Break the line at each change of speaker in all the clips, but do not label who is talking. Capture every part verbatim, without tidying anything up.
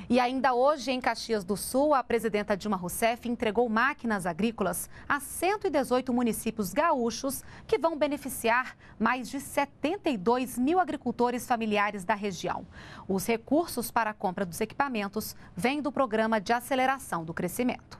E ainda hoje, em Caxias do Sul, a presidenta Dilma Rousseff entregou máquinas agrícolas a cento e dezoito municípios gaúchos, que vão beneficiar mais de setenta e dois mil agricultores familiares da região. Os recursos para a compra dos equipamentos vêm do Programa de Aceleração do Crescimento.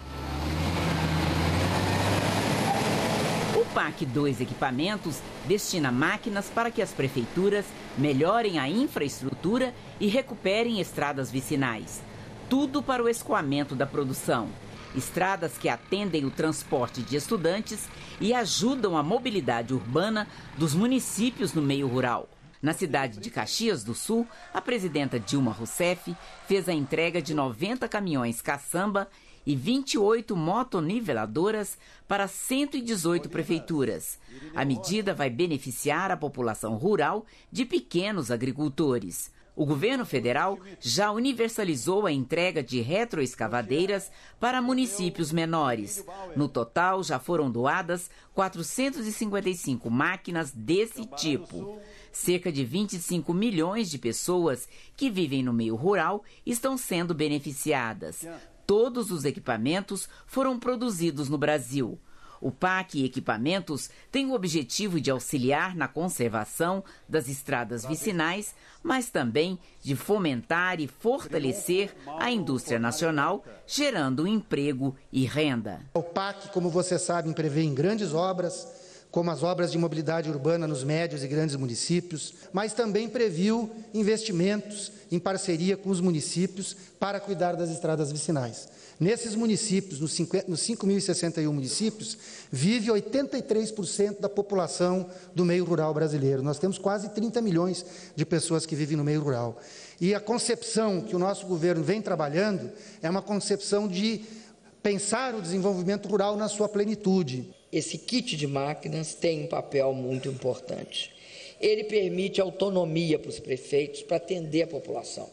O P A C dois Equipamentos destina máquinas para que as prefeituras melhorem a infraestrutura e recuperem estradas vicinais. Tudo para o escoamento da produção. Estradas que atendem o transporte de estudantes e ajudam a mobilidade urbana dos municípios no meio rural. Na cidade de Caxias do Sul, a presidenta Dilma Rousseff fez a entrega de noventa caminhões caçamba e vinte e oito motoniveladoras para cento e dezoito prefeituras. A medida vai beneficiar a população rural de pequenos agricultores. O governo federal já universalizou a entrega de retroescavadeiras para municípios menores. No total, já foram doadas quatrocentas e cinquenta e cinco máquinas desse tipo. Cerca de vinte e cinco milhões de pessoas que vivem no meio rural estão sendo beneficiadas. Todos os equipamentos foram produzidos no Brasil. O P A C Equipamentos tem o objetivo de auxiliar na conservação das estradas vicinais, mas também de fomentar e fortalecer a indústria nacional, gerando emprego e renda.
O P A C, como vocês sabem, prevê em grandes obras, como as obras de mobilidade urbana nos médios e grandes municípios, mas também previu investimentos em parceria com os municípios para cuidar das estradas vicinais. Nesses municípios, nos cinco mil e sessenta e um municípios, vive oitenta e três por cento da população do meio rural brasileiro. Nós temos quase trinta milhões de pessoas que vivem no meio rural. E a concepção que o nosso governo vem trabalhando é uma concepção de pensar o desenvolvimento rural na sua plenitude.
Esse kit de máquinas tem um papel muito importante. Ele permite autonomia para os prefeitos para atender a população.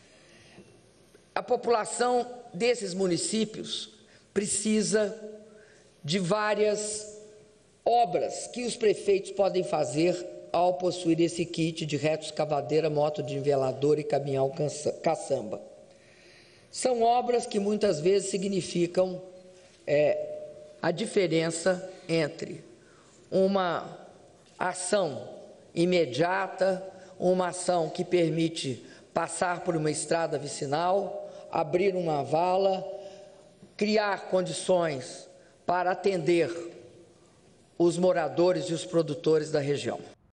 A população desses municípios precisa de várias obras que os prefeitos podem fazer ao possuir esse kit de retroescavadeira, moto de nivelador e caminhão caçamba. São obras que muitas vezes significam é, a diferença entre uma ação imediata, uma ação que permite passar por uma estrada vicinal, abrir uma vala, criar condições para atender os moradores e os produtores da região.